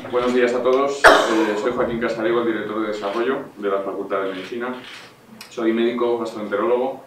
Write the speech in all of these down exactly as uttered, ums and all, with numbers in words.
Buenos días a todos, eh, soy Joaquín Casariego, el director de Desarrollo de la Facultad de Medicina. Soy médico gastroenterólogo,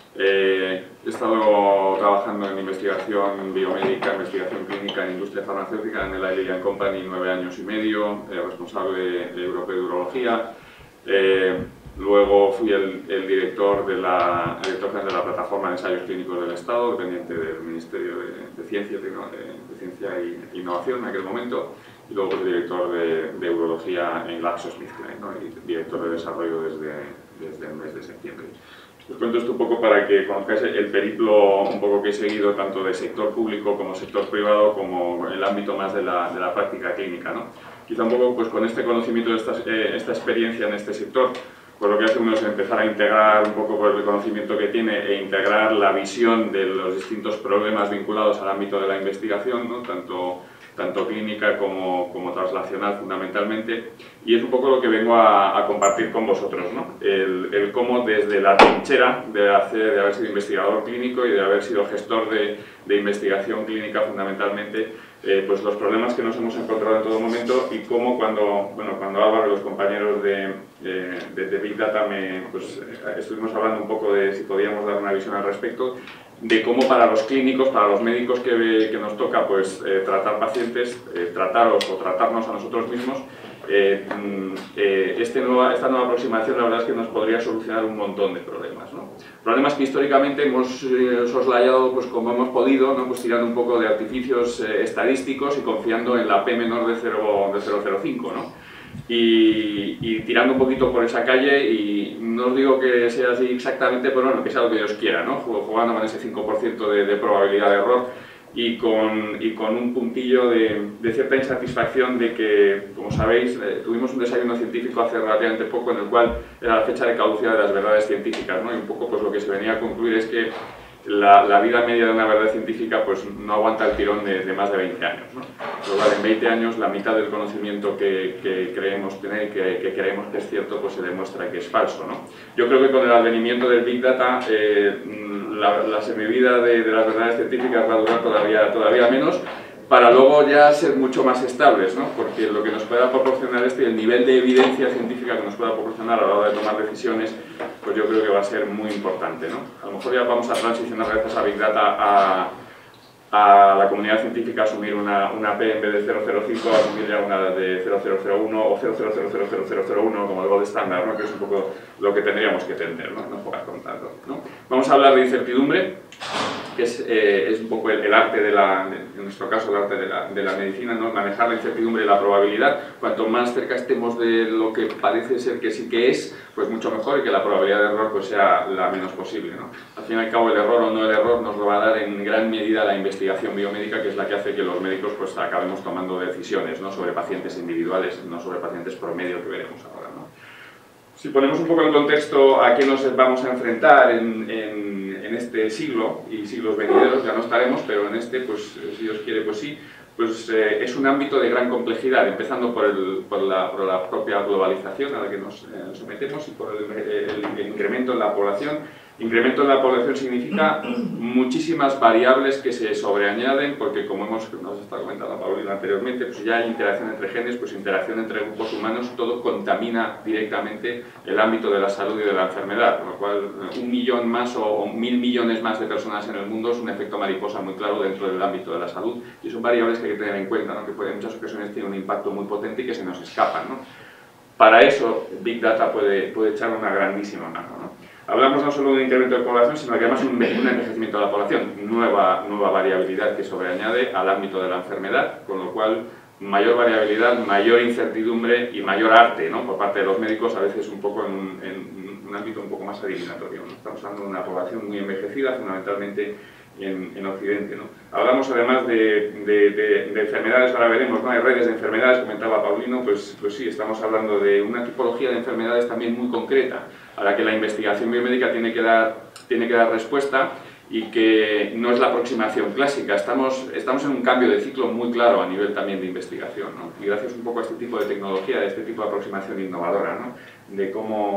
eh, he estado trabajando en investigación biomédica, investigación clínica en industria farmacéutica en el Eylea Company nueve años y medio, eh, responsable de Europeo de Urología. Eh, luego fui el, el director de la, el director general de la Plataforma de Ensayos Clínicos del Estado, dependiente del Ministerio de, de, Ciencia, de, de Ciencia e Innovación en aquel momento. Y luego pues, director de, de Urología en GlaxoSmithKline, ¿no? Y director de desarrollo desde, desde el mes de septiembre. Os cuento esto un poco para que conozcáis el periplo un poco que he seguido tanto de sector público como sector privado como el ámbito más de la, de la práctica clínica, ¿no? Quizá un poco pues, con este conocimiento, de esta, eh, esta experiencia en este sector, pues lo que hace uno es empezar a integrar un poco por el conocimiento que tiene e integrar la visión de los distintos problemas vinculados al ámbito de la investigación, ¿no? Tanto tanto clínica como, como translacional fundamentalmente, y es un poco lo que vengo a, a compartir con vosotros, ¿no? El, el cómo desde la trinchera de, hacer, de haber sido investigador clínico y de haber sido gestor de, de investigación clínica fundamentalmente, eh, pues los problemas que nos hemos encontrado en todo momento y cómo cuando, bueno, cuando Álvaro y los compañeros de, eh, de, de Big Data me, pues, eh, estuvimos hablando un poco de si podíamos dar una visión al respecto, de cómo para los clínicos, para los médicos que, que nos toca pues, eh, tratar pacientes, eh, trataros o tratarnos a nosotros mismos, eh, eh, este nueva, esta nueva aproximación la verdad es que nos podría solucionar un montón de problemas, ¿no? Problemas que históricamente hemos eh, soslayado pues, como hemos podido, ¿no? Pues tirando un poco de artificios eh, estadísticos y confiando en la P menor de cero coma cinco, ¿no? Y, y tirando un poquito por esa calle, y no os digo que sea así exactamente, pero bueno, que sea lo que Dios quiera, ¿no? Jugando con ese cinco por ciento de, de probabilidad de error y con, y con un puntillo de, de cierta insatisfacción de que, como sabéis, eh, tuvimos un desayuno científico hace relativamente poco en el cual era la fecha de caducidad de las verdades científicas, ¿no? Y un poco pues lo que se venía a concluir es que La, la vida media de una verdad científica pues, no aguanta el tirón de, de más de veinte años, ¿no? Pero vale, en veinte años la mitad del conocimiento que, que creemos tener, que, que creemos que es cierto, pues se demuestra que es falso, ¿no? Yo creo que con el advenimiento del Big Data eh, la, la semivida de, de las verdades científicas va a durar todavía, todavía menos, para luego ya ser mucho más estables, ¿no? Porque lo que nos pueda proporcionar esto y el nivel de evidencia científica que nos pueda proporcionar a la hora de tomar decisiones, pues yo creo que va a ser muy importante, ¿no? A lo mejor ya vamos a transicionar gracias a Big Data a, a la comunidad científica a asumir una, una P en vez de cero coma cero cinco, a asumir ya una de cero coma cero cero uno o cero coma cero cero cero cero cero uno como el gold estándar, ¿no? Que es un poco lo que tendríamos que tener, ¿no? No jugar con tanto, ¿no? Vamos a hablar de incertidumbre, que es, eh, es un poco el, el arte de la, en nuestro caso el arte de la, de la medicina, ¿no? Manejar la incertidumbre y la probabilidad. Cuanto más cerca estemos de lo que parece ser que sí que es, pues mucho mejor, y que la probabilidad de error pues sea la menos posible, ¿no? Al fin y al cabo el error o no el error nos lo va a dar en gran medida la investigación biomédica, que es la que hace que los médicos pues acabemos tomando decisiones, ¿no? Sobre pacientes individuales, no sobre pacientes promedio, que veremos ahora, ¿no? Si ponemos un poco en contexto a qué nos vamos a enfrentar en, en, en este siglo y siglos venideros, ya no estaremos, pero en este, pues si Dios quiere, pues sí, pues eh, es un ámbito de gran complejidad, empezando por, el, por, la, por la propia globalización a la que nos eh, sometemos y por el, el, el incremento en la población. Incremento en la población significa muchísimas variables que se sobreañaden, porque como hemos, nos está comentando Paulina anteriormente, pues ya hay interacción entre genes, pues interacción entre grupos humanos, todo contamina directamente el ámbito de la salud y de la enfermedad, con lo cual un millón más o, o mil millones más de personas en el mundo es un efecto mariposa muy claro dentro del ámbito de la salud, y son variables que hay que tener en cuenta, ¿no? Que puede, en muchas ocasiones tienen un impacto muy potente y que se nos escapan, ¿no? Para eso Big Data puede, puede echar una grandísima mano, ¿no? Hablamos no solo de un incremento de población, sino que además un, un envejecimiento de la población, nueva, nueva variabilidad que sobreañade al ámbito de la enfermedad, con lo cual mayor variabilidad, mayor incertidumbre y mayor arte, ¿no? Por parte de los médicos, a veces un poco en un, en un ámbito un poco más adivinatorio, ¿no? Estamos hablando de una población muy envejecida, fundamentalmente en, en Occidente, ¿no? Hablamos además de, de, de, de enfermedades, ahora veremos, ¿no? Hay redes de enfermedades, comentaba Paulino, pues, pues sí, estamos hablando de una tipología de enfermedades también muy concreta, a la que la investigación biomédica tiene que dar, tiene que dar respuesta, y que no es la aproximación clásica. Estamos, estamos en un cambio de ciclo muy claro a nivel también de investigación, ¿no? Y gracias un poco a este tipo de tecnología, a este tipo de aproximación innovadora, ¿no? De cómo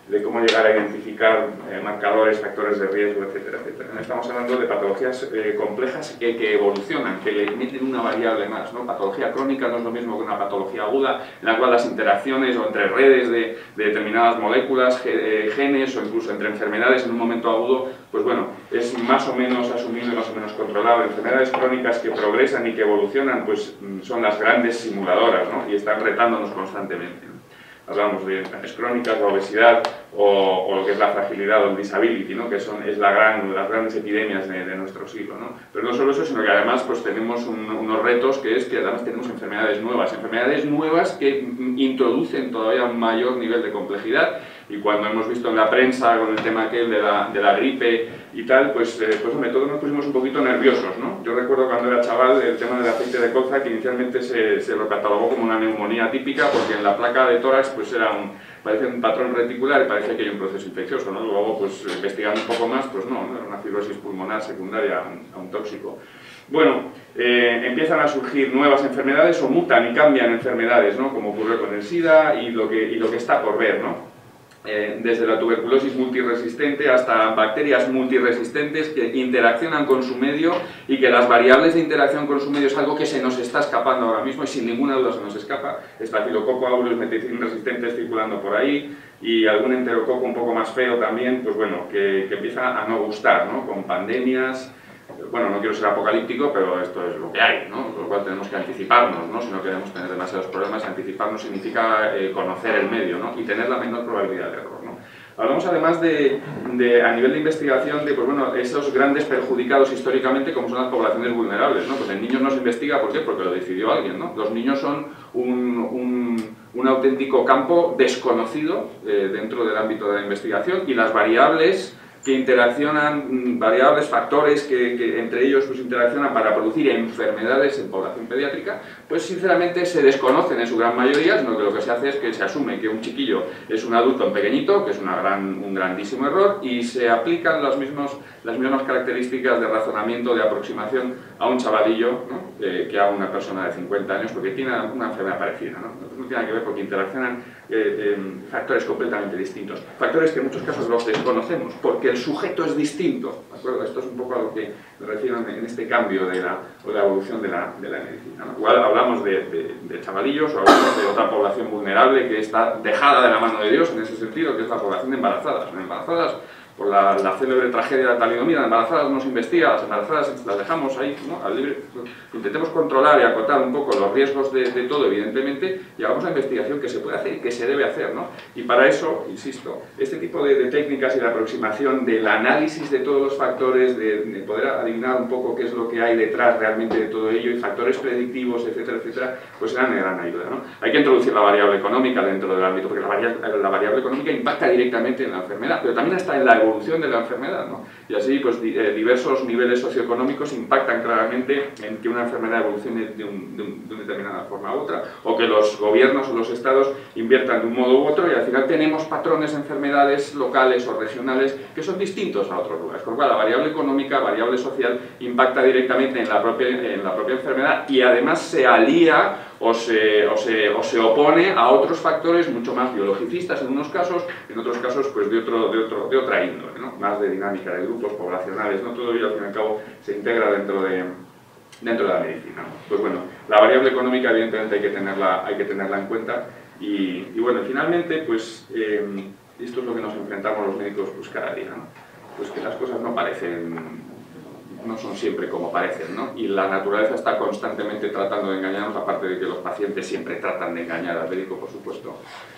de cómo llegar a identificar eh, marcadores, factores de riesgo, etcétera, etcétera. Estamos hablando de patologías eh, complejas que, que evolucionan, que le meten una variable más, ¿no? Patología crónica no es lo mismo que una patología aguda, en la cual las interacciones o entre redes de, de determinadas moléculas, ge, genes o incluso entre enfermedades en un momento agudo, pues bueno, es más o menos asumible, más o menos controlado. Enfermedades crónicas que progresan y que evolucionan, pues son las grandes simuladoras, ¿no? Y están retándonos constantemente, ¿no? Hablamos de enfermedades crónicas, la obesidad o, o lo que es la fragilidad o el disability, ¿no? Que son es la gran, las grandes epidemias de, de nuestro siglo, ¿no? Pero no solo eso, sino que además pues, tenemos un, unos retos que es que además tenemos enfermedades nuevas, enfermedades nuevas que introducen todavía un mayor nivel de complejidad. Y cuando hemos visto en la prensa con el tema aquel de la, de la gripe y tal, pues, eh, pues hombre, todos nos pusimos un poquito nerviosos, ¿no? Yo recuerdo cuando era chaval el tema del aceite de colza, que inicialmente se, se lo catalogó como una neumonía típica, porque en la placa de tórax pues era un, parece un patrón reticular y parece que hay un proceso infeccioso, ¿no? Luego, pues investigando un poco más, pues no, ¿no? Era una fibrosis pulmonar secundaria a un, a un tóxico. Bueno, eh, empiezan a surgir nuevas enfermedades o mutan y cambian enfermedades, ¿no? Como ocurrió con el SIDA y lo que, y lo que está por ver, ¿no? Eh, desde la tuberculosis multiresistente hasta bacterias multiresistentes que interaccionan con su medio y que las variables de interacción con su medio es algo que se nos está escapando ahora mismo y sin ninguna duda se nos escapa. Estafilococo aureus meticilin resistentes circulando por ahí y algún enterococo un poco más feo también, pues bueno, que, que empieza a no gustar, ¿no? Con pandemias. Bueno, no quiero ser apocalíptico, pero esto es lo que hay, ¿no? Por lo cual tenemos que anticiparnos, ¿no? Si no queremos tener demasiados problemas, anticiparnos significa eh, conocer el medio, ¿no? Y tener la menor probabilidad de error, ¿no? Hablamos además de, de, a nivel de investigación, de pues, bueno, esos grandes perjudicados históricamente como son las poblaciones vulnerables, ¿no? Pues en niños no se investiga, ¿por qué? Porque lo decidió alguien, ¿no? Los niños son un, un, un auténtico campo desconocido eh, dentro del ámbito de la investigación y las variables que interaccionan, variables, factores que, que entre ellos pues, interaccionan para producir enfermedades en población pediátrica, pues sinceramente se desconocen en su gran mayoría, sino que lo que se hace es que se asume que un chiquillo es un adulto en pequeñito, que es una gran, un grandísimo error, y se aplican los mismos, las mismas características de razonamiento, de aproximación a un chavalillo, ¿no? eh, que a una persona de cincuenta años, porque tiene una enfermedad parecida, ¿no? No tiene que ver porque interaccionan eh, eh, factores completamente distintos, factores que en muchos casos los desconocemos, porque el sujeto es distinto, ¿de acuerdo? Esto es un poco a lo que me refiero en este cambio de la, o la evolución de la, de la medicina, ¿no? Igual hablamos de, de, de chavalillos o hablamos de otra población vulnerable que está dejada de la mano de Dios en ese sentido, que es la población de embarazadas. Embarazadas por la, la célebre tragedia de la talidomida, las embarazadas no se investiga, las embarazadas las dejamos ahí, ¿no? Al libre. Intentemos controlar y acotar un poco los riesgos de, de todo, evidentemente, y hagamos la investigación que se puede hacer y que se debe hacer, ¿no? Y para eso, insisto, este tipo de, de técnicas y de aproximación del análisis de todos los factores, de, de poder adivinar un poco qué es lo que hay detrás realmente de todo ello, y factores predictivos, etcétera, etcétera, pues serán de gran ayuda, ¿no? Hay que introducir la variable económica dentro del ámbito, porque la variable, la variable económica impacta directamente en la enfermedad, pero también está en la evolución de la enfermedad, ¿no? Y así, pues, diversos niveles socioeconómicos impactan claramente en que una enfermedad evolucione de, un, de, un, de una determinada forma u otra, o que los gobiernos o los estados inviertan de un modo u otro, y al final tenemos patrones de enfermedades locales o regionales que son distintos a otros lugares. Con lo cual, la variable económica, variable social, impacta directamente en la propia, en la propia enfermedad y además se alía o se, o, se, o se opone a otros factores mucho más biologicistas en unos casos, en otros casos pues de, otro, de, otro, de otra índole, ¿no? Más de dinámica de grupos poblacionales, ¿no? Todo ello al fin y al cabo se integra dentro de, dentro de la medicina, ¿no? Pues bueno, la variable económica evidentemente hay que tenerla, hay que tenerla en cuenta y, y bueno, finalmente pues eh, esto es lo que nos enfrentamos los médicos pues cada día, ¿no? Pues que las cosas no parecen, no son siempre como parecen, ¿no? Y la naturaleza está constantemente tratando de engañarnos, aparte de que los pacientes siempre tratan de engañar al médico, por supuesto.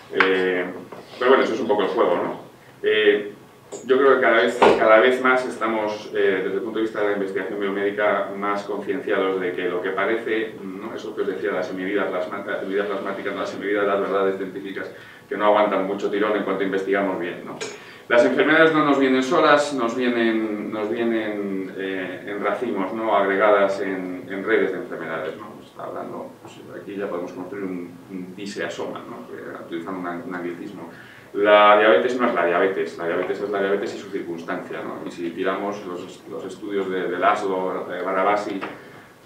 Eh, pero bueno, eso es un poco el juego, ¿no? Eh, yo creo que cada vez, cada vez más estamos, eh, desde el punto de vista de la investigación biomédica, más concienciados de que lo que parece, ¿no? Eso que os decía, las semividas plasmáticas, las semividas, las verdades científicas, que no aguantan mucho tirón en cuanto investigamos bien, ¿no? Las enfermedades no nos vienen solas, nos vienen, nos vienen eh, en racimos, ¿no? Agregadas en, en redes de enfermedades, ¿no? Pues está hablando, pues aquí ya podemos construir un, un diseasoma, ¿no? Utilizando un, un anglicismo. La diabetes no es la diabetes, la diabetes es la diabetes y su circunstancia, ¿no? Y si tiramos los, los estudios de, de Laszlo, de Barabasi,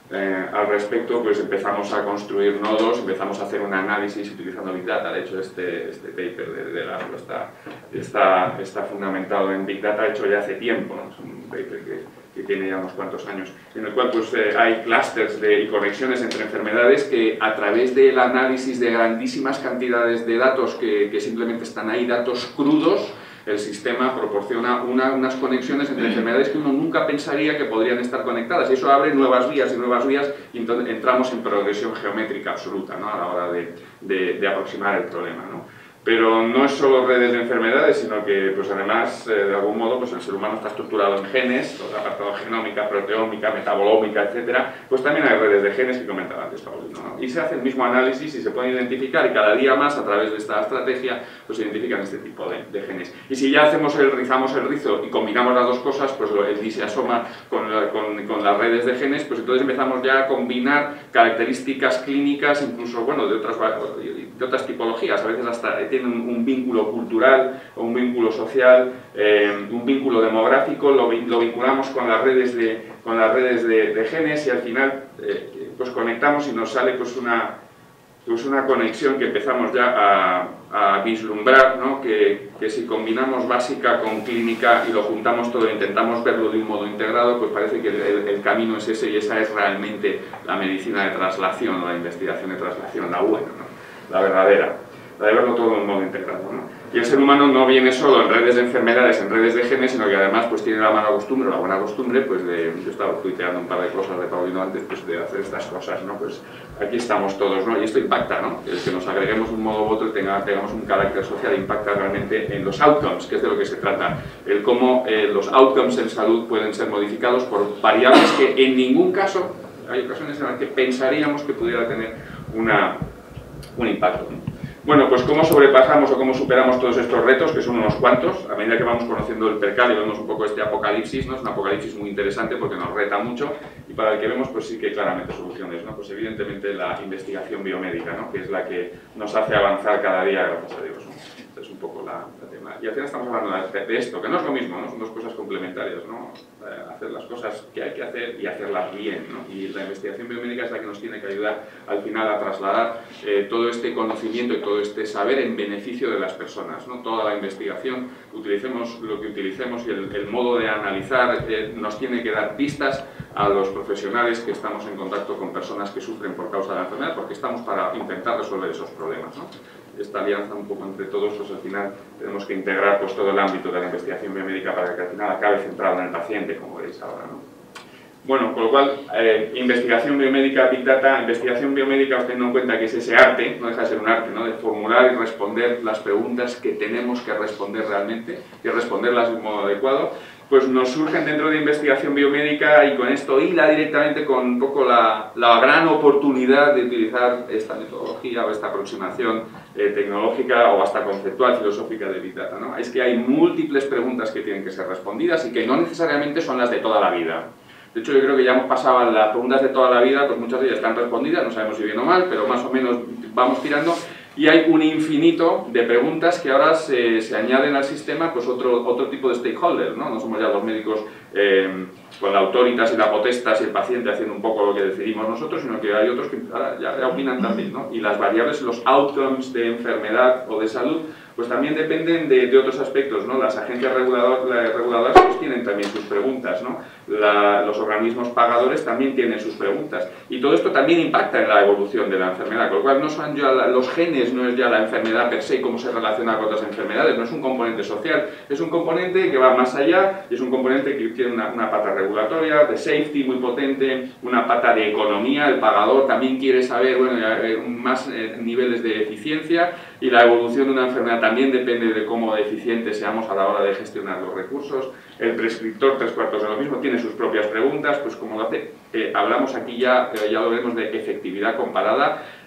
eh, al respecto, pues empezamos a construir nodos, empezamos a hacer un análisis utilizando Big Data. De hecho, este, este paper de, de Laszlo está, está, está fundamentado en Big Data, hecho ya hace tiempo, ¿no? Es un paper que, que tiene ya unos cuantos años, en el cual pues, eh, hay clústeres de, y conexiones entre enfermedades que a través del análisis de grandísimas cantidades de datos que, que simplemente están ahí, datos crudos, el sistema proporciona una, unas conexiones entre enfermedades que uno nunca pensaría que podrían estar conectadas, y eso abre nuevas vías y nuevas vías, y entonces entramos en progresión geométrica absoluta, ¿no? A la hora de, de, de aproximar el problema, ¿no? Pero no es solo redes de enfermedades, sino que pues además, eh, de algún modo, pues el ser humano está estructurado en genes, toda la apartado genómica, proteómica, metabolómica, etcétera. Pues también hay redes de genes que comentaba antes Paulino, ¿no? Y se hace el mismo análisis y se pueden identificar, y cada día más, a través de esta estrategia, pues se identifican este tipo de, de genes. Y si ya hacemos el, rizamos el rizo y combinamos las dos cosas, pues el D I se asoma con, la, con, con las redes de genes, pues entonces empezamos ya a combinar características clínicas, incluso, bueno, de otras, de otras tipologías, a veces hasta tienen un, un vínculo cultural, o un vínculo social, eh, un vínculo demográfico, lo, lo vinculamos con las redes de, con las redes de, de genes, y al final eh, pues conectamos y nos sale pues una, pues una conexión que empezamos ya a, a vislumbrar, ¿no? que, que si combinamos básica con clínica y lo juntamos todo e intentamos verlo de un modo integrado, pues parece que el, el camino es ese, y esa es realmente la medicina de traslación, o la investigación de traslación, la buena, ¿no? La verdadera. La de verlo todo de un modo integrado, ¿no? Y el ser humano no viene solo en redes de enfermedades, en redes de genes, sino que además pues tiene la mala costumbre, la buena costumbre, pues de, yo estaba tuiteando un par de cosas de Paulino antes, pues de hacer estas cosas, ¿no? Pues aquí estamos todos, ¿no? Y esto impacta, ¿no? El que nos agreguemos un modo u otro y tenga, tengamos un carácter social impacta realmente en los outcomes, que es de lo que se trata, el cómo eh, los outcomes en salud pueden ser modificados por variables que en ningún caso, hay ocasiones en las que pensaríamos que pudiera tener una, un impacto, ¿no? Bueno, pues cómo sobrepasamos o cómo superamos todos estos retos, que son unos cuantos, a medida que vamos conociendo el percal y vemos un poco este apocalipsis, ¿no? Es un apocalipsis muy interesante porque nos reta mucho, y para el que vemos pues sí que hay claramente soluciones, ¿no? Pues evidentemente la investigación biomédica, ¿no? Que es la que nos hace avanzar cada día, gracias a Dios, ¿no? Esta es un poco la, la tema. Y al final estamos hablando de, de esto, que no es lo mismo, ¿no? Son dos cosas complementarias, ¿no? Eh, hacer las cosas que hay que hacer y hacerlas bien, ¿no? Y la investigación biomédica es la que nos tiene que ayudar al final a trasladar eh, todo este conocimiento y todo este saber en beneficio de las personas, ¿no? Toda la investigación, utilicemos lo que utilicemos, y el, el modo de analizar eh, nos tiene que dar pistas a los profesionales que estamos en contacto con personas que sufren por causa de la enfermedad, porque estamos para intentar resolver esos problemas, ¿no? Esta alianza un poco entre todos, pues al final tenemos que integrar pues todo el ámbito de la investigación biomédica para que al final acabe centrado en el paciente, como veréis ahora, ¿no? Bueno, con lo cual, eh, investigación biomédica, Big Data, investigación biomédica, teniendo en cuenta que es ese arte, no deja de ser un arte, ¿no? De formular y responder las preguntas que tenemos que responder realmente, y responderlas de un modo adecuado, pues nos surgen dentro de investigación biomédica, y con esto hila directamente con un poco la, la gran oportunidad de utilizar esta metodología o esta aproximación eh, tecnológica o hasta conceptual, filosófica de Big Data, ¿no? Es que hay múltiples preguntas que tienen que ser respondidas y que no necesariamente son las de toda la vida. De hecho, yo creo que ya hemos pasado a las preguntas de toda la vida, pues muchas de ellas están respondidas, no sabemos si bien o mal, pero más o menos vamos tirando. Y hay un infinito de preguntas que ahora se, se añaden al sistema, pues otro, otro tipo de stakeholders, ¿no? No somos ya los médicos eh, con la autoritas y la potestas y el paciente haciendo un poco lo que decidimos nosotros, sino que hay otros que ahora ya, ya opinan también, ¿no? Y las variables, los outcomes de enfermedad o de salud, pues también dependen de, de otros aspectos, ¿no? Las agencias regulador, reguladoras pues tienen también sus preguntas, ¿no? La, los organismos pagadores también tienen sus preguntas, y todo esto también impacta en la evolución de la enfermedad, con lo cual no son ya la, los genes, no es ya la enfermedad per se, cómo se relaciona con otras enfermedades, no es un componente social, es un componente que va más allá, y es un componente que tiene una, una pata regulatoria, de safety muy potente, una pata de economía, el pagador también quiere saber, bueno, más eh, niveles de eficiencia, y la evolución de una enfermedad también depende de cómo eficientes seamos a la hora de gestionar los recursos. El prescriptor, tres cuartos de lo mismo, tiene sus propias preguntas, pues como lo hace, eh, hablamos aquí ya, eh, ya lo veremos, de efectividad comparada.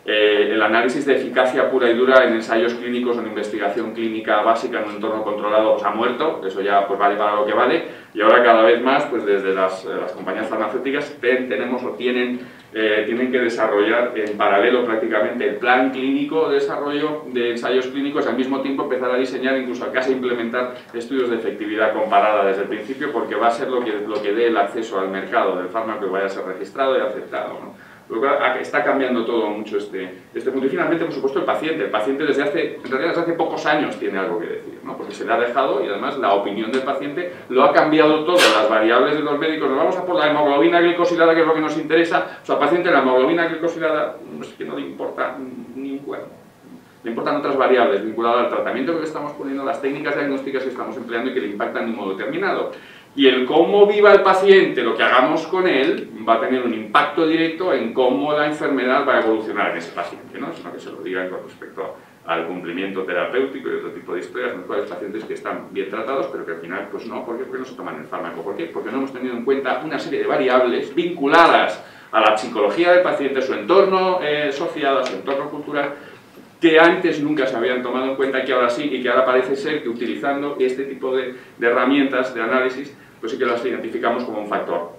Eh, el análisis de eficacia pura y dura en ensayos clínicos o en investigación clínica básica en un entorno controlado pues ha muerto, eso ya pues vale para lo que vale, y ahora cada vez más pues desde las, las compañías farmacéuticas ten, tenemos o tienen, eh, tienen que desarrollar en paralelo prácticamente el plan clínico de desarrollo de ensayos clínicos, al mismo tiempo empezar a diseñar, incluso casi implementar estudios de efectividad comparada desde el principio, porque va a ser lo que, lo que dé el acceso al mercado del fármaco que vaya a ser registrado y aceptado, ¿no? Lo que está cambiando todo mucho este, este punto. Y finalmente, por supuesto, el paciente. El paciente desde hace, en realidad desde hace pocos años tiene algo que decir, ¿no? Porque se le ha dejado y además la opinión del paciente lo ha cambiado todo. Las variables de los médicos, nos vamos a por la hemoglobina glicosilada, que es lo que nos interesa. O sea, al paciente la hemoglobina glicosilada es que no le importa ni un cuerno. Le importan otras variables vinculadas al tratamiento que le estamos poniendo, las técnicas diagnósticas que estamos empleando y que le impactan de un modo determinado. Y el cómo viva el paciente, lo que hagamos con él, va a tener un impacto directo en cómo la enfermedad va a evolucionar en ese paciente, ¿no? Sino que se lo digan con respecto al cumplimiento terapéutico y otro tipo de historias, en los cuales pacientes que están bien tratados, pero que al final, pues no, ¿por qué? Porque no se toman el fármaco. ¿Por qué? Porque no hemos tenido en cuenta una serie de variables vinculadas a la psicología del paciente, su entorno eh, social, a su entorno cultural, que antes nunca se habían tomado en cuenta, que ahora sí, y que ahora parece ser que utilizando este tipo de, de herramientas de análisis, pues sí que las identificamos como un factor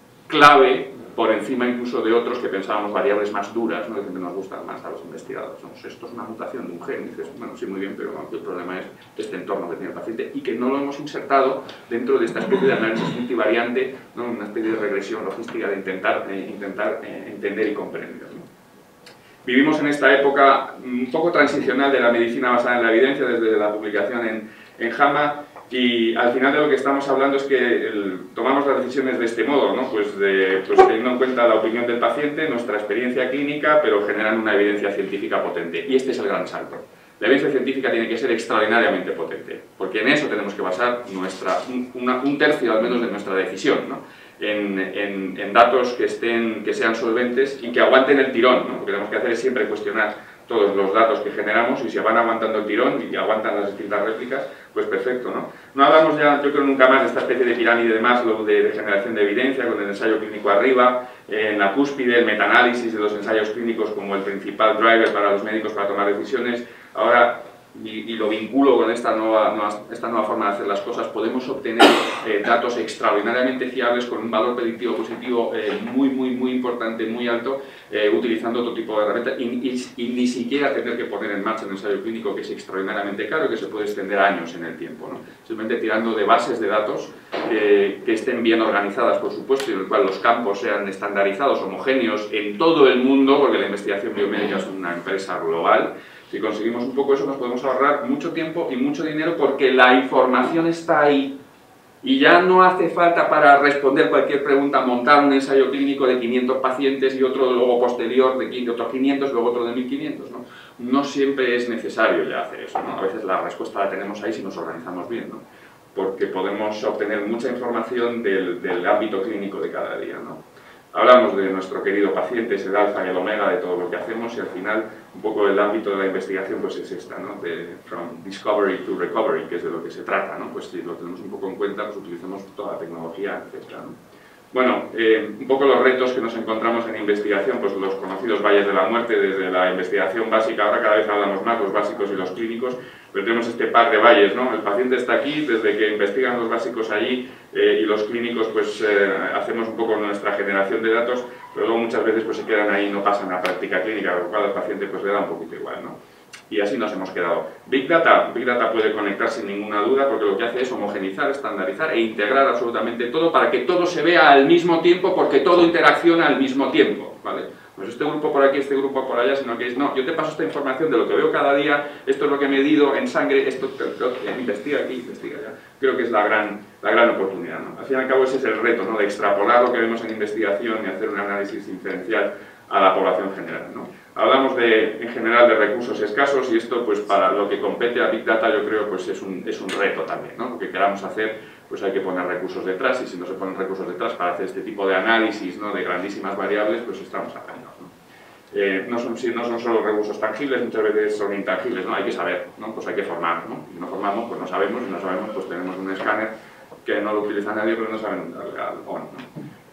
clave, por encima incluso de otros que pensábamos variables más duras, ¿no? Que siempre nos gustan más a los investigadores, ¿no? Pues esto es una mutación de un gen, y dices, bueno, sí, muy bien, pero no, el problema es este entorno que tiene el paciente y que no lo hemos insertado dentro de esta especie de análisis multivariante, ¿no? Una especie de regresión logística de intentar, eh, intentar eh, entender y comprender, ¿no? Vivimos en esta época un poco transicional de la medicina basada en la evidencia, desde la publicación en, en JAMA, y al final de lo que estamos hablando es que el, tomamos las decisiones de este modo, ¿no? Pues, de, pues teniendo en cuenta la opinión del paciente, nuestra experiencia clínica, pero generando una evidencia científica potente. Y este es el gran salto. La evidencia científica tiene que ser extraordinariamente potente, porque en eso tenemos que basar nuestra, un, una, un tercio al menos de nuestra decisión, ¿no? En, en, en datos que, estén, que sean solventes y que aguanten el tirón, ¿no? Lo que tenemos que hacer es siempre cuestionar todos los datos que generamos y si van aguantando el tirón y aguantan las distintas réplicas, pues perfecto, ¿no? No hablamos ya, yo creo, nunca más de esta especie de pirámide de Maslow de, de generación de evidencia, con el ensayo clínico arriba, eh, en la cúspide, el metaanálisis de los ensayos clínicos como el principal driver para los médicos para tomar decisiones. Ahora, y, y lo vinculo con esta nueva, nueva, esta nueva forma de hacer las cosas, podemos obtener eh, datos extraordinariamente fiables con un valor predictivo positivo eh, muy, muy, muy importante, muy alto, eh, utilizando otro tipo de herramientas y, y, y ni siquiera tener que poner en marcha un ensayo clínico que es extraordinariamente caro y que se puede extender años en el tiempo, ¿no? Simplemente tirando de bases de datos eh, que estén bien organizadas, por supuesto, y en el cual los campos sean estandarizados, homogéneos en todo el mundo, porque la investigación biomédica es una empresa global. Si conseguimos un poco eso, nos podemos ahorrar mucho tiempo y mucho dinero porque la información está ahí y ya no hace falta para responder cualquier pregunta montar un ensayo clínico de quinientos pacientes y otro luego posterior de otros quinientos, luego otro de mil quinientos, ¿no? No siempre es necesario ya hacer eso, ¿no? A veces la respuesta la tenemos ahí si nos organizamos bien, ¿no? Porque podemos obtener mucha información del, del ámbito clínico de cada día, ¿no? Hablamos de nuestro querido paciente, es el alfa y el omega de todo lo que hacemos y al final un poco el ámbito de la investigación pues es esta, ¿no? De from discovery to recovery, que es de lo que se trata, ¿no? Pues si lo tenemos un poco en cuenta, pues utilizamos toda la tecnología, etcétera, ¿no? Bueno, eh, un poco los retos que nos encontramos en investigación, pues los conocidos valles de la muerte, desde la investigación básica, ahora cada vez hablamos más, los básicos y los clínicos, pero tenemos este par de valles, ¿no? El paciente está aquí, desde que investigan los básicos allí eh, y los clínicos pues eh, hacemos un poco nuestra generación de datos, pero luego muchas veces pues se quedan ahí y no pasan a práctica clínica, lo cual al paciente pues le da un poquito igual, ¿no? Y así nos hemos quedado. Big Data, Big Data puede conectar sin ninguna duda porque lo que hace es homogenizar, estandarizar e integrar absolutamente todo para que todo se vea al mismo tiempo porque todo interacciona al mismo tiempo, ¿vale? Pues este grupo por aquí, este grupo por allá, sino que es, no, yo te paso esta información de lo que veo cada día, esto es lo que he medido en sangre, esto, investiga aquí, investiga allá. Creo que es la gran, la gran oportunidad, ¿no? Al fin y al cabo ese es el reto, ¿no? De extrapolar lo que vemos en investigación y hacer un análisis inferencial a la población general, ¿no? Hablamos de, en general de recursos escasos y esto pues para lo que compete a Big Data yo creo pues es un, es un reto también, ¿no? Lo que queramos hacer pues hay que poner recursos detrás y si no se ponen recursos detrás para hacer este tipo de análisis, ¿no? De grandísimas variables pues estamos apañados, ¿no? Eh, no, son, no son solo recursos tangibles, muchas veces son intangibles, ¿no? Hay que saber, ¿no? Pues hay que formar, ¿no? Si no formamos pues no sabemos, si no sabemos pues tenemos un escáner que no lo utiliza nadie pero no saben darle al on, ¿no?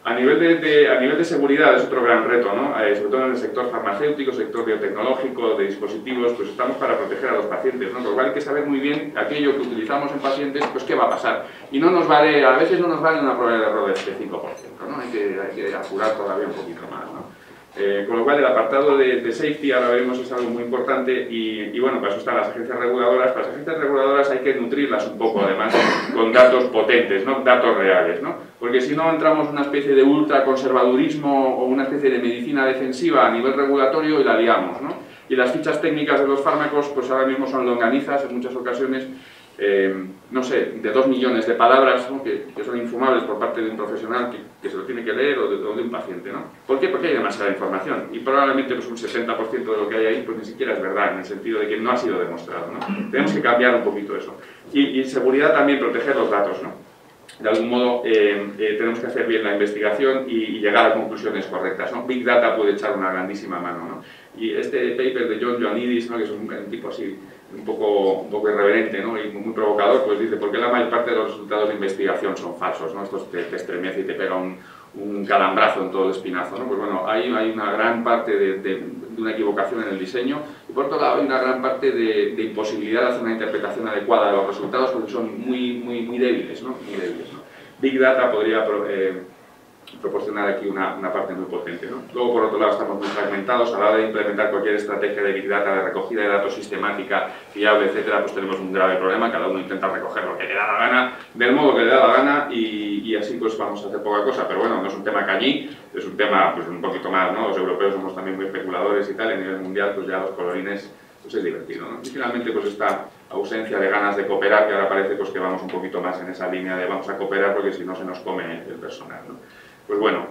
A nivel de, de, a nivel de seguridad es otro gran reto, ¿no? Eh, sobre todo en el sector farmacéutico, sector biotecnológico, de dispositivos, pues estamos para proteger a los pacientes, ¿no? Con lo cual hay que saber muy bien aquello que utilizamos en pacientes, pues qué va a pasar. Y no nos vale, a veces no nos vale una prueba de error de cinco por ciento, ¿no? Hay que, hay que apurar todavía un poquito más, ¿no? Eh, con lo cual el apartado de, de safety, ahora veremos, es algo muy importante y, y bueno, para eso están las agencias reguladoras. Para las agencias reguladoras hay que nutrirlas un poco, además, con datos potentes, ¿no? Datos reales, ¿no? Porque si no entramos en una especie de ultraconservadurismo o una especie de medicina defensiva a nivel regulatorio y la liamos, ¿no? Y las fichas técnicas de los fármacos, pues ahora mismo son longanizas en muchas ocasiones, eh, no sé, de dos millones de palabras, ¿no? que, que son infumables por parte de un profesional que, que se lo tiene que leer o de, o de un paciente, ¿no? ¿Por qué? Porque hay demasiada información y probablemente pues, un setenta por ciento de lo que hay ahí pues ni siquiera es verdad, en el sentido de que no ha sido demostrado, ¿no? Tenemos que cambiar un poquito eso. Y, y seguridad también, proteger los datos, ¿no? De algún modo eh, eh, tenemos que hacer bien la investigación y, y llegar a conclusiones correctas, ¿no? Big Data puede echar una grandísima mano, ¿no? Y este paper de John Ioannidis, ¿no? Que es un, un tipo así un poco, un poco irreverente, ¿no? Y muy provocador, pues dice, ¿por qué la mayor parte de los resultados de investigación son falsos, ¿no? Esto te, te estremece y te pega un, un calambrazo en todo el espinazo, ¿no? Pues bueno, ahí hay una gran parte de, de, de una equivocación en el diseño y por otro lado hay una gran parte de, de imposibilidad de hacer una interpretación adecuada de los resultados porque son muy, muy, muy débiles, ¿no? Muy débiles, ¿no? Big Data podría eh, proporcionar aquí una, una parte muy potente, ¿no? Luego, por otro lado, estamos muy fragmentados. A la hora de implementar cualquier estrategia de Big Data, de recogida de datos sistemática, fiable, etcétera, pues tenemos un grave problema. Cada uno intenta recoger lo que le da la gana, del modo que le da la gana, y, y así pues vamos a hacer poca cosa. Pero bueno, no es un tema cañí, es un tema pues un poquito más, ¿no? Los europeos somos también muy especuladores y tal, y a nivel mundial pues ya los colorines pues es divertido, ¿no? Y finalmente pues esta ausencia de ganas de cooperar, que ahora parece pues que vamos un poquito más en esa línea de vamos a cooperar porque si no se nos come el personal, ¿no? Pues bueno,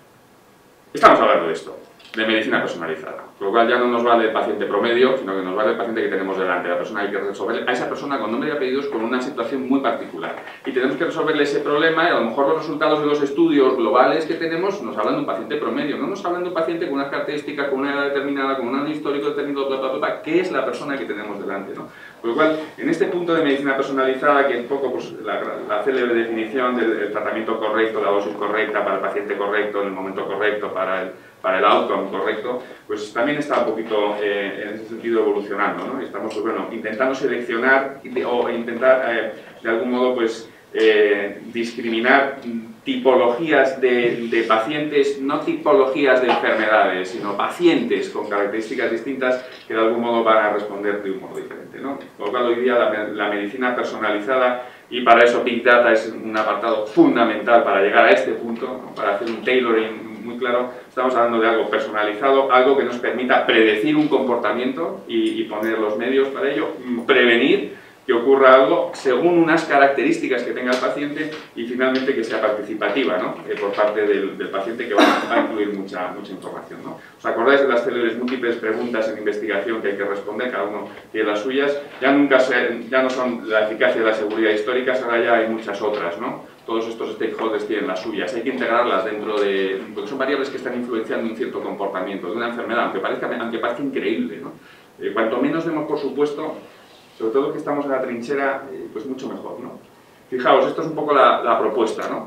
estamos hablando de esto, de medicina personalizada, con lo cual ya no nos vale el paciente promedio, sino que nos vale el paciente que tenemos delante, la persona hay que resolver a esa persona con nombre y apellidos con una situación muy particular y tenemos que resolverle ese problema y a lo mejor los resultados de los estudios globales que tenemos nos hablan de un paciente promedio, no nos hablan de un paciente con unas características, con una edad determinada, con un año histórico determinado, bla, bla, bla, bla, que es la persona que tenemos delante, ¿no? Con lo cual, en este punto de medicina personalizada, que es un poco pues, la, la célebre definición del, del tratamiento correcto, la dosis correcta para el paciente correcto, en el momento correcto, para el, para el outcome correcto, pues también está un poquito eh, en ese sentido evolucionando, ¿no? Estamos, pues, bueno, intentando seleccionar o intentar, eh, de algún modo, pues, eh, discriminar tipologías de, de pacientes, no tipologías de enfermedades, sino pacientes con características distintas que de algún modo van a responder de un modo diferente, ¿no? Por lo cual hoy día la, la medicina personalizada, y para eso Big Data es un apartado fundamental para llegar a este punto, ¿no? Para hacer un tailoring muy claro, estamos hablando de algo personalizado, algo que nos permita predecir un comportamiento y, y poner los medios para ello, prevenir que ocurra algo según unas características que tenga el paciente y finalmente que sea participativa, ¿no? Eh, por parte del, del paciente, que va, va a incluir mucha, mucha información, ¿no? ¿Os acordáis de las célebres múltiples preguntas en investigación que hay que responder? Cada uno tiene las suyas. Ya, nunca se, ya no son la eficacia y la seguridad históricas, ahora ya hay muchas otras, ¿no? Todos estos stakeholders tienen las suyas, hay que integrarlas dentro de... porque son variables que están influenciando un cierto comportamiento de una enfermedad, aunque parezca, aunque parezca increíble, ¿no? Eh, cuanto menos demos por supuesto, sobre todo que estamos en la trinchera, eh, pues mucho mejor, ¿no? Fijaos, esto es un poco la, la propuesta, ¿no?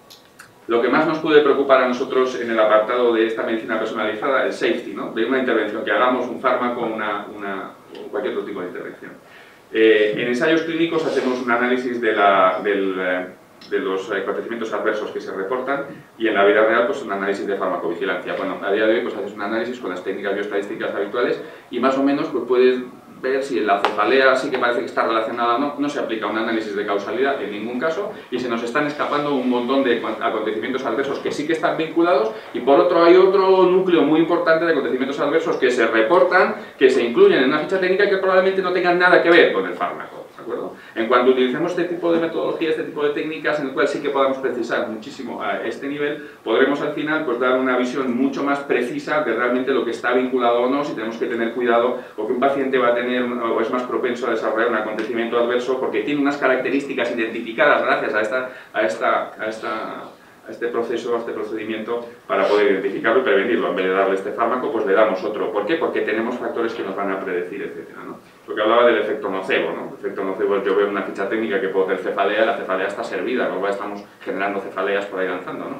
Lo que más nos puede preocupar a nosotros en el apartado de esta medicina personalizada, el safety, ¿no? De una intervención que hagamos, un fármaco, una, una, o cualquier otro tipo de intervención. Eh, en ensayos clínicos hacemos un análisis de, la, del, de los acontecimientos adversos que se reportan y en la vida real pues un análisis de farmacovigilancia. Bueno, a día de hoy pues haces un análisis con las técnicas bioestadísticas habituales y más o menos pues puedes ver si la cefalea sí que parece que está relacionada o no. No se aplica un análisis de causalidad en ningún caso y se nos están escapando un montón de acontecimientos adversos que sí que están vinculados y por otro hay otro núcleo muy importante de acontecimientos adversos que se reportan, que se incluyen en una ficha técnica que probablemente no tengan nada que ver con el fármaco, ¿de acuerdo? En cuanto utilicemos este tipo de metodología, este tipo de técnicas en el cual sí que podamos precisar muchísimo a este nivel, podremos al final pues dar una visión mucho más precisa de realmente lo que está vinculado o no, si tenemos que tener cuidado o que un paciente va a tener o es más propenso a desarrollar un acontecimiento adverso porque tiene unas características identificadas gracias a, esta, a, esta, a, esta, a este proceso, a este procedimiento para poder identificarlo y prevenirlo. En vez de darle este fármaco, pues le damos otro. ¿Por qué? Porque tenemos factores que nos van a predecir, etcétera, ¿no? Lo que hablaba del efecto nocebo, ¿no? El efecto nocebo es yo veo una ficha técnica que puedo tener cefalea, la cefalea está servida, luego estamos generando cefaleas por ahí lanzando, ¿no?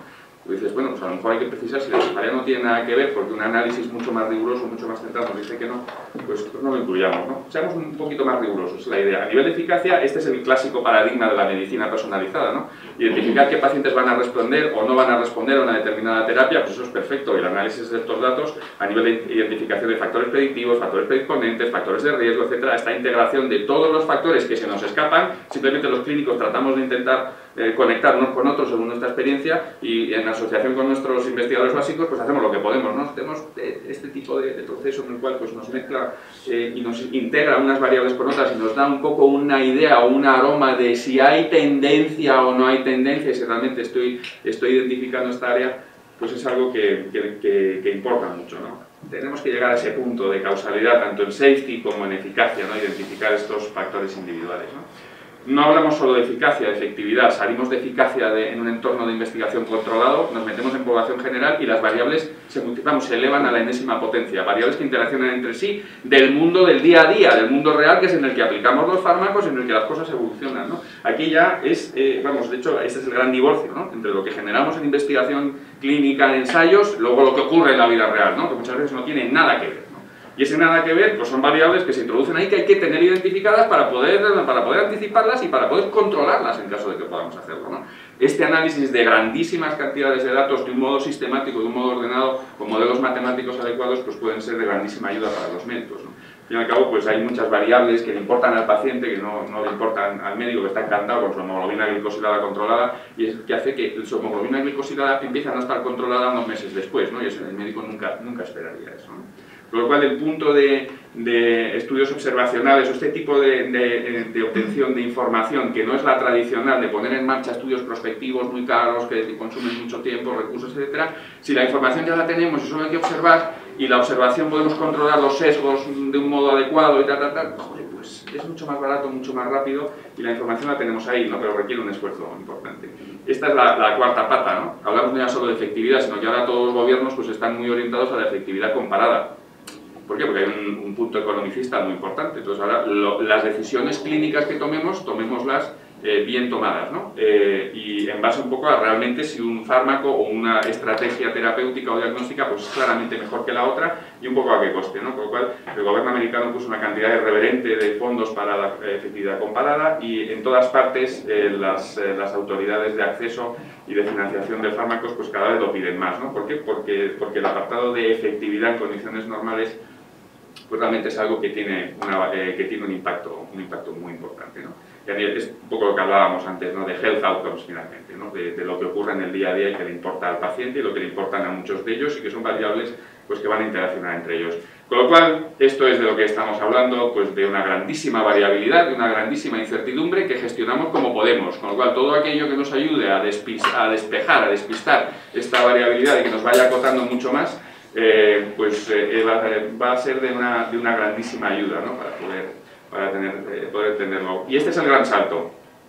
Tú dices, bueno, pues a lo mejor hay que precisar si la cefalea no tiene nada que ver, porque un análisis mucho más riguroso, mucho más centrado nos dice que no, pues, pues no lo incluyamos, ¿no? Seamos un poquito más rigurosos, es la idea. A nivel de eficacia, este es el clásico paradigma de la medicina personalizada, ¿no? Identificar qué pacientes van a responder o no van a responder a una determinada terapia, pues eso es perfecto. El análisis de estos datos, a nivel de identificación de factores predictivos, factores predisponentes, factores de riesgo, etcétera, esta integración de todos los factores que se nos escapan, simplemente los clínicos tratamos de intentar Eh, conectar unos con otros según nuestra experiencia y en asociación con nuestros investigadores básicos pues hacemos lo que podemos, ¿no? Tenemos este tipo de, de proceso en el cual pues, nos mezcla eh, y nos integra unas variables con otras y nos da un poco una idea o un aroma de si hay tendencia o no hay tendencia y si realmente estoy, estoy identificando esta área, pues es algo que, que, que, que importa mucho, ¿no? Tenemos que llegar a ese punto de causalidad tanto en safety como en eficacia, ¿no? Identificar estos factores individuales, ¿no? No hablamos solo de eficacia, de efectividad, salimos de eficacia de, en un entorno de investigación controlado, nos metemos en población general y las variables se, vamos, se elevan a la enésima potencia, variables que interaccionan entre sí del mundo del día a día, del mundo real que es en el que aplicamos los fármacos, en el que las cosas evolucionan, ¿no? Aquí ya es, eh, vamos, de hecho, este es el gran divorcio, ¿no? Entre lo que generamos en investigación clínica, en ensayos, luego lo que ocurre en la vida real, ¿no? Que muchas veces no tiene nada que ver. Y ese nada que ver, pues son variables que se introducen ahí que hay que tener identificadas para poder, para poder anticiparlas y para poder controlarlas en caso de que podamos hacerlo, ¿no? Este análisis de grandísimas cantidades de datos de un modo sistemático, de un modo ordenado, con modelos matemáticos adecuados, pues pueden ser de grandísima ayuda para los médicos, ¿no? Al fin y al cabo, pues hay muchas variables que le importan al paciente, que no, no le importan al médico, que está encantado con su hemoglobina glicosilada controlada, y es que hace que su hemoglobina glicosilada empiece a no estar controlada unos meses después, ¿no? Y eso el médico nunca, nunca esperaría eso, ¿no? Con lo cual, el punto de, de estudios observacionales o este tipo de, de, de obtención de información, que no es la tradicional de poner en marcha estudios prospectivos muy caros, que consumen mucho tiempo, recursos, etcétera, si la información ya la tenemos y solo hay que observar, y la observación podemos controlar los sesgos de un modo adecuado y tal, tal, tal, joder, pues es mucho más barato, mucho más rápido, y la información la tenemos ahí, ¿no? Pero requiere un esfuerzo importante. Esta es la, la cuarta pata, ¿no? Hablamos no ya solo de efectividad, sino que ahora todos los gobiernos pues, están muy orientados a la efectividad comparada. ¿Por qué? Porque hay un, un punto economicista muy importante. Entonces ahora lo, las decisiones clínicas que tomemos, tomémoslas eh, bien tomadas, ¿no? Eh, y en base un poco a realmente si un fármaco o una estrategia terapéutica o diagnóstica pues es claramente mejor que la otra y un poco a qué coste, ¿no? Con lo cual el gobierno americano puso una cantidad irreverente de fondos para la efectividad comparada y en todas partes eh, las, eh, las autoridades de acceso y de financiación de fármacos pues cada vez lo piden más, ¿no? ¿Por qué? Porque, porque el apartado de efectividad en condiciones normales pues realmente es algo que tiene, una, eh, que tiene un, impacto, un impacto muy importante, ¿no? Y es un poco lo que hablábamos antes, ¿no? De health outcomes finalmente, ¿no? de, de lo que ocurre en el día a día y que le importa al paciente y lo que le importan a muchos de ellos y que son variables pues, que van a interaccionar entre ellos. Con lo cual, esto es de lo que estamos hablando, pues de una grandísima variabilidad, de una grandísima incertidumbre que gestionamos como podemos, con lo cual todo aquello que nos ayude a, despis, a despejar, a despistar esta variabilidad y que nos vaya acotando mucho más, Eh, pues eh, va, va a ser de una, de una grandísima ayuda, ¿no? para, poder, para tener, eh, poder entenderlo. Y este es el gran salto.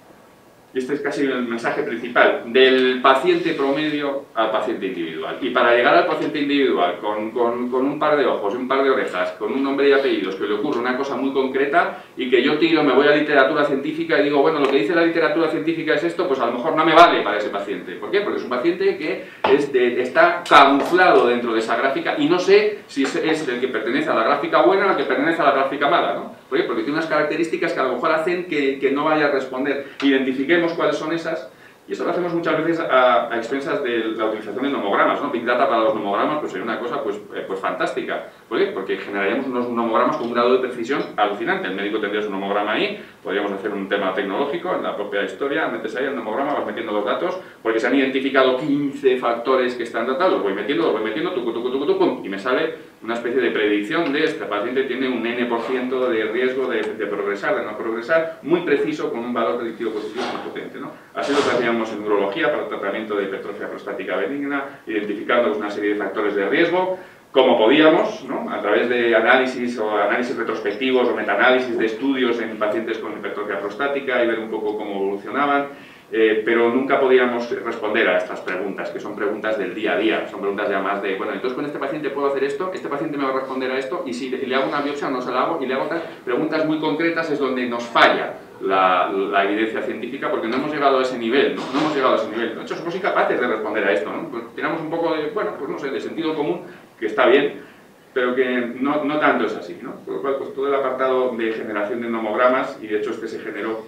Y este es casi el mensaje principal, del paciente promedio al paciente individual. Y para llegar al paciente individual, con, con, con un par de ojos y un par de orejas, con un nombre y apellidos, que le ocurre una cosa muy concreta y que yo tiro, me voy a literatura científica y digo, bueno, lo que dice la literatura científica es esto, pues a lo mejor no me vale para ese paciente. ¿Por qué? Porque es un paciente que es de, está camuflado dentro de esa gráfica y no sé si es, es el que pertenece a la gráfica buena o el que pertenece a la gráfica mala, ¿no? ¿Por qué? Porque tiene unas características que a lo mejor hacen que, que no vaya a responder. Identifiquemos cuáles son esas, y eso lo hacemos muchas veces a, a expensas de la utilización de nomogramas, ¿no? Big Data para los nomogramas pues sería una cosa pues, eh, pues fantástica. ¿Por qué? Porque generaríamos unos nomogramas con un grado de precisión alucinante. El médico tendría su nomograma ahí, podríamos hacer un tema tecnológico en la propia historia, metes ahí el nomograma, vas metiendo los datos, porque se han identificado quince factores que están datados, los voy metiendo, los voy metiendo, tucu, tucu, tucu, tucu, y me sale una especie de predicción de este paciente tiene un N por ciento de riesgo de, de progresar, de no progresar, muy preciso, con un valor predictivo positivo muy potente, ¿no? Así lo hacíamos en urología para el tratamiento de hipertrofia prostática benigna, identificando una serie de factores de riesgo, como podíamos, ¿no? A través de análisis o análisis retrospectivos o metaanálisis de estudios en pacientes con hipertrofia prostática y ver un poco cómo evolucionaban. Eh, pero nunca podíamos responder a estas preguntas, que son preguntas del día a día, son preguntas ya más de, bueno, entonces con este paciente puedo hacer esto, este paciente me va a responder a esto, y si le hago una biopsia no se la hago, y le hago otras preguntas muy concretas es donde nos falla la, la evidencia científica, porque no hemos llegado a ese nivel, ¿no? No hemos llegado a ese nivel. De hecho, somos incapaces de responder a esto, ¿no? Pues tenemos un poco de, bueno, pues no sé, de sentido común, que está bien, pero que no, no tanto es así, ¿no? Por lo cual, pues todo el apartado de generación de nomogramas, y de hecho este se generó,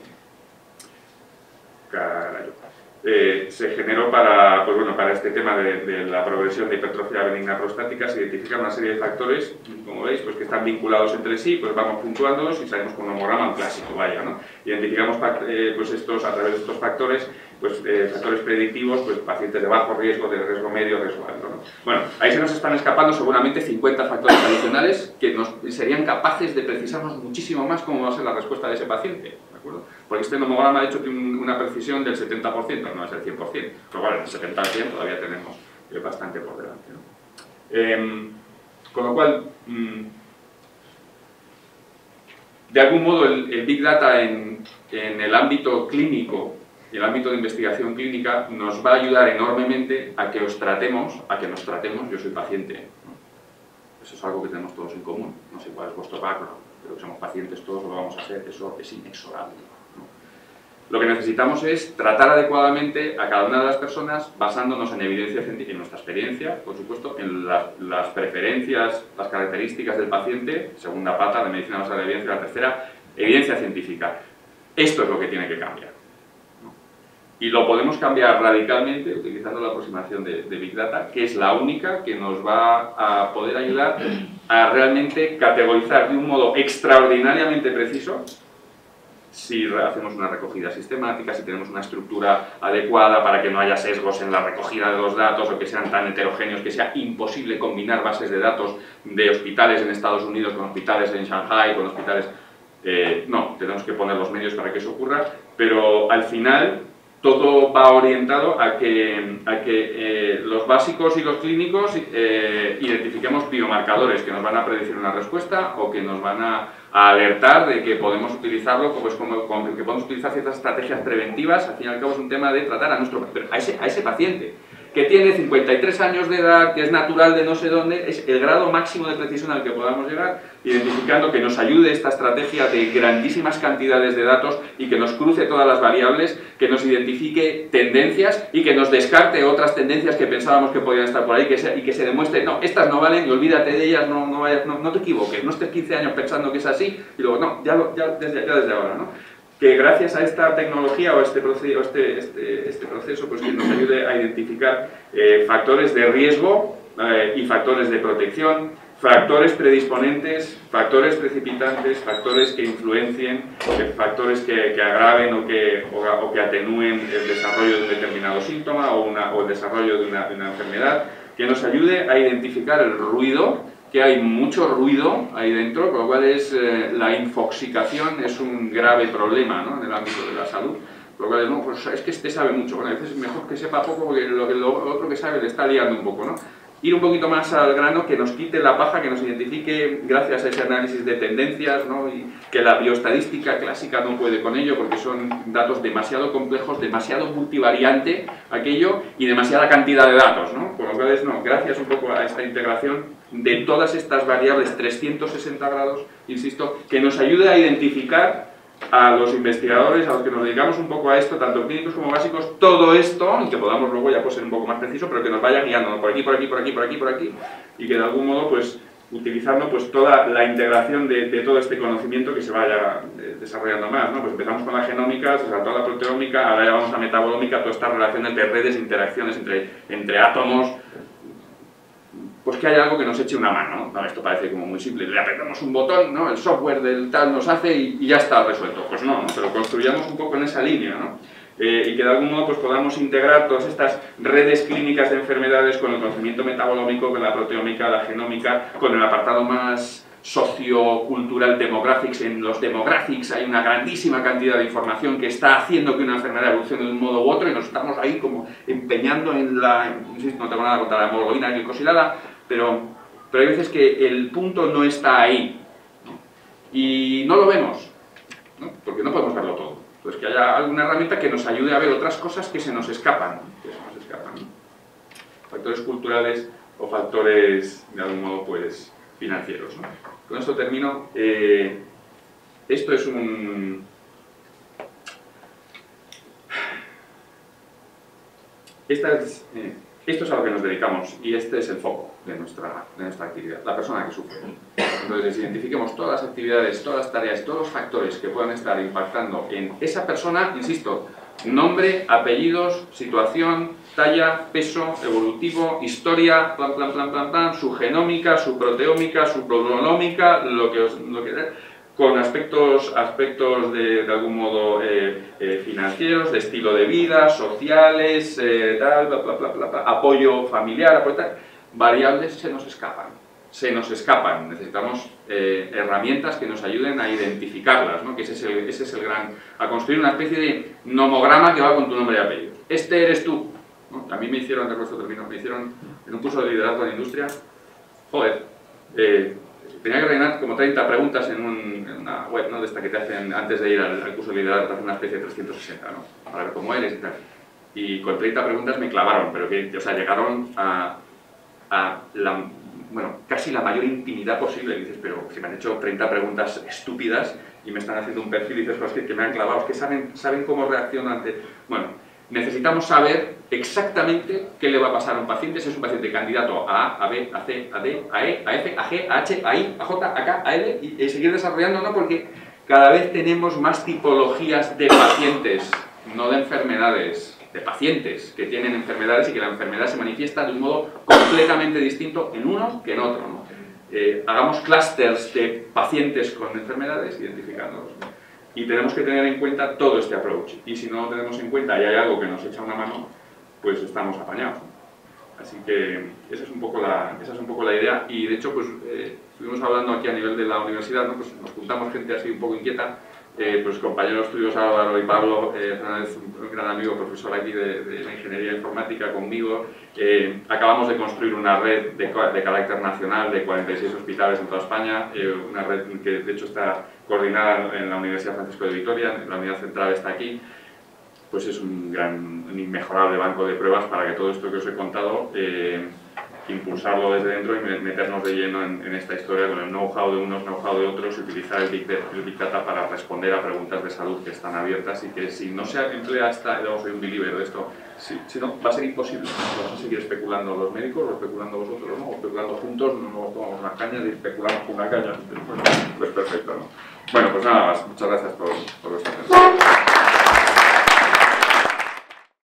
carayo, eh, se generó para, pues bueno, para este tema de, de la progresión de hipertrofia benigna prostática. Se identifican una serie de factores, como veis, pues que están vinculados entre sí, pues vamos puntuándolos y salimos con un nomograma, un clásico, vaya, ¿no? Identificamos eh, pues estos, a través de estos factores, pues eh, factores predictivos, pues pacientes de bajo riesgo, de riesgo medio, riesgo alto, ¿no? Bueno, ahí se nos están escapando seguramente cincuenta factores adicionales que nos serían capaces de precisarnos muchísimo más cómo va a ser la respuesta de ese paciente, ¿de acuerdo? Porque este nomograma, de hecho, tiene una precisión del setenta por ciento, no es el cien por cien, pero bueno, el setenta por cien todavía tenemos eh, bastante por delante, ¿no? Eh, con lo cual, mmm, de algún modo, el, el Big Data en, en el ámbito clínico, y el ámbito de investigación clínica, nos va a ayudar enormemente a que os tratemos, a que nos tratemos, yo soy paciente, ¿no? Eso es algo que tenemos todos en común, no sé cuál es vuestro background, pero que somos pacientes todos, lo vamos a hacer, eso es inexorable, ¿no? Lo que necesitamos es tratar adecuadamente a cada una de las personas basándonos en evidencia científica, en nuestra experiencia, por supuesto, en la, las preferencias, las características del paciente, segunda pata de medicina basada en evidencia, la tercera, evidencia científica. Esto es lo que tiene que cambiar, ¿no? Y lo podemos cambiar radicalmente utilizando la aproximación de, de Big Data, que es la única que nos va a poder ayudar a realmente categorizar de un modo extraordinariamente preciso si hacemos una recogida sistemática, si tenemos una estructura adecuada para que no haya sesgos en la recogida de los datos o que sean tan heterogéneos que sea imposible combinar bases de datos de hospitales en Estados Unidos con hospitales en Shanghai, con hospitales... Eh, no, tenemos que poner los medios para que eso ocurra, pero al final todo va orientado a que, a que eh, los básicos y los clínicos eh, identifiquemos biomarcadores que nos van a predecir una respuesta o que nos van a, a alertar de que podemos utilizarlo, pues como, como que podemos utilizar ciertas estrategias preventivas. Al fin y al cabo es un tema de tratar a nuestro a ese, a ese paciente que tiene cincuenta y tres años de edad, que es natural de no sé dónde, es el grado máximo de precisión al que podamos llegar, identificando que nos ayude esta estrategia de grandísimas cantidades de datos y que nos cruce todas las variables, que nos identifique tendencias y que nos descarte otras tendencias que pensábamos que podían estar por ahí que se, y que se demuestre, no, estas no valen y olvídate de ellas, no, no, vayas, no, no te equivoques, no estés quince años pensando que es así y luego, no, ya, lo, ya, desde, ya desde ahora, ¿no? Que gracias a esta tecnología o este proceso, este, este, este proceso pues que nos ayude a identificar eh, factores de riesgo eh, y factores de protección, factores predisponentes, factores precipitantes, factores que influencien, eh, factores que, que agraven o que, o, o que atenúen el desarrollo de un determinado síntoma o, una, o el desarrollo de una, de una enfermedad, que nos ayude a identificar el ruido, que hay mucho ruido ahí dentro, con lo cual es, eh, la infoxicación es un grave problema, ¿no?, en el ámbito de la salud. Por lo cual, no, pues es que este sabe mucho, bueno, a veces es mejor que sepa poco porque lo, lo otro que sabe le está liando un poco, ¿no? Ir un poquito más al grano, que nos quite la paja, que nos identifique gracias a ese análisis de tendencias, ¿no?, y que la bioestadística clásica no puede con ello porque son datos demasiado complejos, demasiado multivariante aquello y demasiada cantidad de datos, ¿no? Por lo cual, no, gracias un poco a esta integración de todas estas variables trescientos sesenta grados, insisto, que nos ayude a identificar a los investigadores, a los que nos dedicamos un poco a esto, tanto clínicos como básicos, todo esto, y que podamos luego ya pues, ser un poco más preciso, pero que nos vaya guiando, ¿no?, por aquí, por aquí, por aquí, por aquí, por aquí, y que de algún modo, pues, utilizando pues toda la integración de, de todo este conocimiento que se vaya eh, desarrollando más, ¿no? Pues empezamos con la genómica, se saltó a la proteómica, ahora ya vamos a metabolómica, todas estas relaciones de redes, interacciones entre, entre átomos, pues que haya algo que nos eche una mano, ¿no? Esto parece como muy simple, le apretamos un botón, ¿no?, el software del tal nos hace y, y ya está resuelto. Pues no, ¿no?, pero construyamos un poco en esa línea, ¿no? Eh, y que de algún modo pues, podamos integrar todas estas redes clínicas de enfermedades con el conocimiento metabolómico, con la proteómica, la genómica, con el apartado más sociocultural demographics. En los demographics hay una grandísima cantidad de información que está haciendo que una enfermedad evolucione de un modo u otro y nos estamos ahí como empeñando en la, insisto, no tengo nada contra la hemoglobina glicosilada, pero, pero hay veces que el punto no está ahí, ¿no?, y no lo vemos, ¿no?, porque no podemos verlo todo. Entonces que haya alguna herramienta que nos ayude a ver otras cosas que se nos escapan, que se nos escapan, ¿no? Factores culturales o factores, de algún modo, pues, financieros, ¿no? Con esto termino. Eh, esto es un, esta es, eh, esto es a lo que nos dedicamos y este es el foco de nuestra, de nuestra actividad, la persona que sufre. Entonces, identifiquemos todas las actividades, todas las tareas, todos los factores que puedan estar impactando en esa persona, insisto, nombre, apellidos, situación, talla, peso, evolutivo, historia, plan, plan, plan, plan, plan, su genómica, su proteómica, su pronómica, lo que os... Lo que, con aspectos, aspectos de, de algún modo eh, eh, financieros, de estilo de vida, sociales, eh, tal, bla, bla, bla, bla, bla, apoyo familiar, apoyo tal, variables se nos escapan, se nos escapan, necesitamos eh, herramientas que nos ayuden a identificarlas, ¿no? Que ese es, el, ese es el gran, a construir una especie de nomograma que va con tu nombre y apellido. Este eres tú, ¿no? A mí me hicieron, recuerdo esto termino, me hicieron en un curso de liderazgo en industria, joder, eh, tenía que rellenar como treinta preguntas en, un, en una web, ¿no? De esta que te hacen antes de ir al, al curso de liderazgo, te hacen una especie de trescientos sesenta, ¿no? Para ver cómo eres y tal. Y con treinta preguntas me clavaron, pero que, o sea, llegaron a, a la, bueno, casi la mayor intimidad posible. Y dices, pero si me han hecho treinta preguntas estúpidas y me están haciendo un perfil y dices, pues que, que me han clavado, es que saben, saben cómo reacciono ante... Bueno, necesitamos saber exactamente qué le va a pasar a un paciente, si es un paciente candidato a A, a B, a C, a D, a E, a F, a G, a H, a I, a J, a K, a L y, y seguir desarrollando, ¿no? Porque cada vez tenemos más tipologías de pacientes, no de enfermedades, de pacientes que tienen enfermedades y que la enfermedad se manifiesta de un modo completamente distinto en uno que en otro, ¿no? Eh, hagamos clústeres de pacientes con enfermedades, identificándolos. Y tenemos que tener en cuenta todo este approach. Y si no lo tenemos en cuenta y hay algo que nos echa una mano, pues estamos apañados. Así que esa es un poco la, esa es un poco la idea. Y de hecho, pues eh, estuvimos hablando aquí a nivel de la universidad, ¿no? Pues nos juntamos gente así un poco inquieta. Eh, pues compañeros tuyos Álvaro y Pablo, eh, Fernández, un gran amigo, profesor aquí de, de la ingeniería informática conmigo. Eh, acabamos de construir una red de, de carácter nacional de cuarenta y seis hospitales en toda España, eh, una red que de hecho está coordinada en la Universidad Francisco de Vitoria, la unidad central está aquí. Pues es un gran, un inmejorable banco de pruebas para que todo esto que os he contado, eh, impulsarlo desde dentro y meternos de lleno en, en esta historia con el know-how de unos, know-how de otros y utilizar el Big, el Big Data para responder a preguntas de salud que están abiertas y que si no se emplea esta, yo soy un believer de esto, si, si no, va a ser imposible. Vamos a seguir especulando los médicos, o especulando vosotros, ¿no? O especulando juntos, nos tomamos unas cañas y especulamos con una caña. Bueno, pues perfecto, ¿no? Bueno, pues nada más. Muchas gracias por, por vuestra atención.